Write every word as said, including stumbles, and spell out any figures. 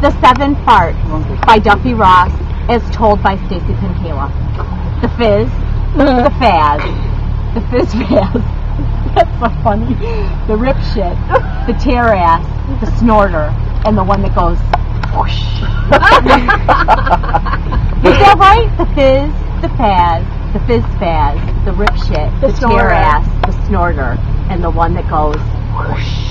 The Seven Farts by Duffy Ross, as told by Stacy Pinkala. The Fizz, the Faz, the Fizz Faz. That's so funny. The Rip Shit, the Tear Ass, the Snorter, and the one that goes whoosh. Is that right? The Fizz, the Faz, the Fizz Faz, the Rip Shit, the, the Tear Ass, the Snorter, and the one that goes whoosh.